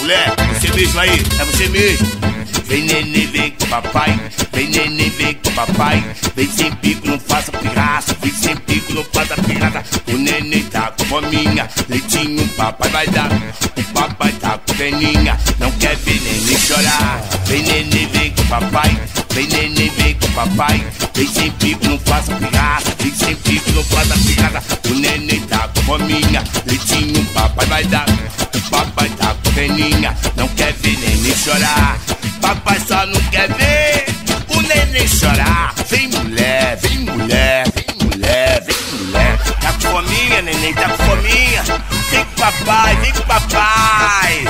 mulher, você mesmo aí, é você mesmo. Vem neném, vem com papai, vem neném, vem com papai. Vem sem pico, não faça pirraça, vem sem pico, não faça pirraça. O neném tá com fominha, leitinho papai vai dar. O papai tá com peninha, não quer ver neném chorar. Vem neném, vem com papai, vem neném, vem com papai. Vem sem pico, não faça pirraça, vem sem pico, não faça pirraça. O neném tá com fominha, leitinho papai vai dar. O papai tá com peninha, não quer ver neném chorar. Papai só não quer ver o neném chorar. Vem mulher, vem mulher, vem mulher, vem mulher. Tá com fominha, neném, tá com fominha. Vem com papai, vem com papai.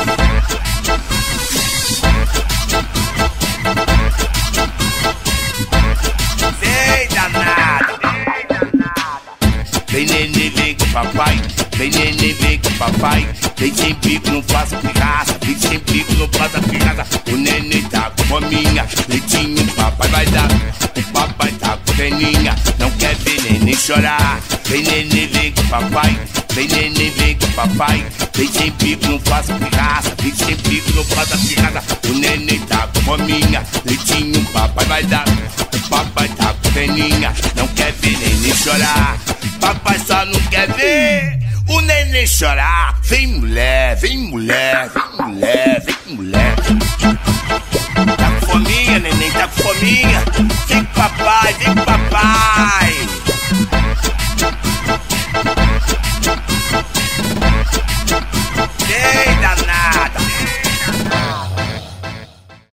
Vem danada. Vem neném, vem com papai. Vem neném, vem com papai. Vem sem pico, não faça pirraça. Vem sem pico, não faça pirraça. O neném tá com fominha, leitinho papai vai dar. O papai tá com peninha, não quer ver neném chorar. Vem neném, vem com papai. Vem neném, vem com papai. Vem sem pico, não faça pirraça. Vem sem pico, não faça pirraça. O neném tá com fominha, leitinho papai vai dar. O papai tá com peninha, não quer ver neném chorar. Papai só não quer ver o neném chorar. Vem mulher, vem mulher, vem mulher.